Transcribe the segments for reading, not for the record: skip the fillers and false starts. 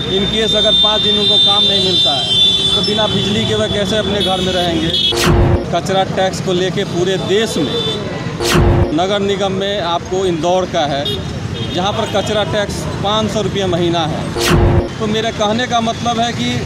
In case अगर 5 दिन उनको काम नहीं मिलता है तो बिना बिजली के वह कैसे अपने घर में रहेंगे। कचरा टैक्स को लेके पूरे देश में नगर निगम में आपको इंदौर का है जहां पर कचरा टैक्स 500 रुपये महीना है। तो मेरे कहने का मतलब है कि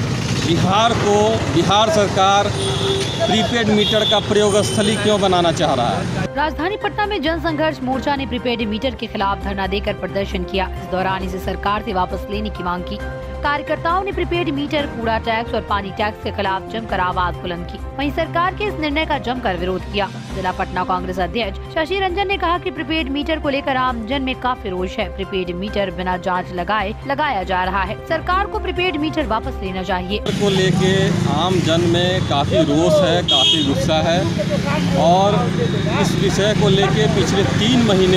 बिहार सरकार प्रीपेड मीटर का प्रयोग स्थली क्यों बनाना चाह रहा है। राजधानी पटना में जन संघर्ष मोर्चा ने प्रीपेड मीटर के खिलाफ धरना देकर प्रदर्शन किया। इस दौरान इसे सरकार से वापस लेने की मांग की। कार्यकर्ताओं ने प्रीपेड मीटर, कूड़ा टैक्स और पानी टैक्स के खिलाफ जमकर आवाज बुलंद की। वहीं सरकार के इस निर्णय का जमकर विरोध किया। जिला पटना कांग्रेस अध्यक्ष शशि रंजन ने कहा कि प्रीपेड मीटर को लेकर आम जन में काफी रोष है। प्रीपेड मीटर बिना जांच लगाए लगाया जा रहा है। सरकार को प्रीपेड मीटर वापस लेना चाहिए। को लेके आम जन में काफी रोष है, काफी गुस्सा है और इस विषय को लेके पिछले 3 महीने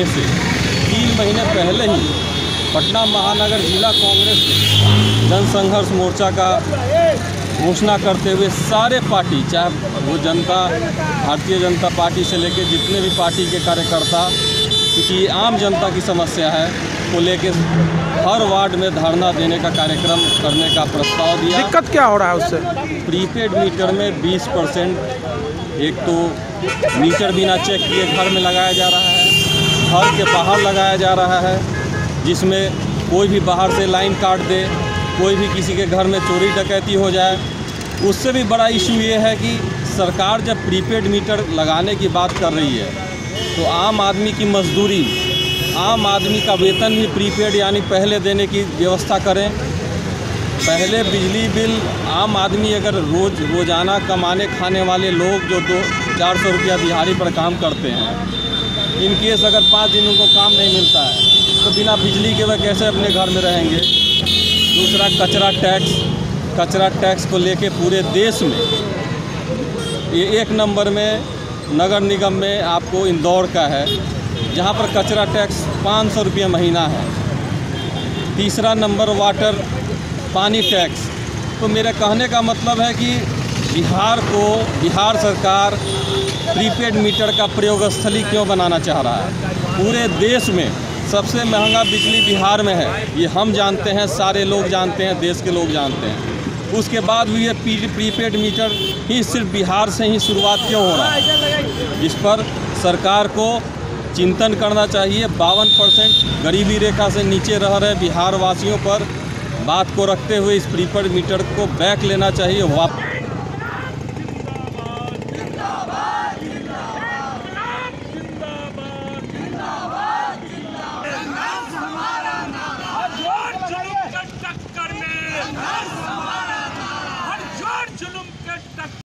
पहले ही पटना महानगर जिला कांग्रेस ने जन संघर्ष मोर्चा का घोषणा करते हुए सारे पार्टी, चाहे वो भारतीय जनता पार्टी से लेकर जितने भी पार्टी के कार्यकर्ता, क्योंकि आम जनता की समस्या है को लेके हर वार्ड में धरना देने का कार्यक्रम करने का प्रस्ताव दिया। दिक्कत क्या हो रहा है उससे? प्रीपेड मीटर में 20% एक तो मीटर बिना चेक किए घर में लगाया जा रहा है, घर के बाहर लगाया जा रहा है, जिसमें कोई भी बाहर से लाइन काट दे, कोई भी किसी के घर में चोरी डकैती हो जाए। उससे भी बड़ा इशू ये है कि सरकार जब प्रीपेड मीटर लगाने की बात कर रही है तो आम आदमी की मजदूरी, आम आदमी का वेतन भी प्रीपेड यानी पहले देने की व्यवस्था करें। पहले बिजली बिल आम आदमी अगर रोज़ाना कमाने खाने वाले लोग जो 400 रुपया दिहाड़ी पर काम करते हैं, इनकेस अगर 5 दिन उनको काम नहीं मिलता है तो बिना बिजली के वह कैसे अपने घर में रहेंगे। दूसरा कचरा टैक्स को लेके पूरे देश में ये 1 नंबर में नगर निगम में आपको इंदौर का है जहां पर कचरा टैक्स 500 रुपये महीना है। तीसरा नंबर वाटर पानी टैक्स। तो मेरे कहने का मतलब है कि बिहार सरकार प्रीपेड मीटर का प्रयोग स्थली क्यों बनाना चाह रहा है। पूरे देश में सबसे महंगा बिजली बिहार में है, ये हम जानते हैं, सारे लोग जानते हैं, देश के लोग जानते हैं। उसके बाद भी ये प्रीपेड मीटर ही सिर्फ बिहार से ही शुरुआत क्यों हो रहा है। इस पर सरकार को चिंतन करना चाहिए। 52% गरीबी रेखा से नीचे रह रहे बिहार वासियों पर बात को रखते हुए इस प्रीपेड मीटर को बैक लेना चाहिए। जुल्म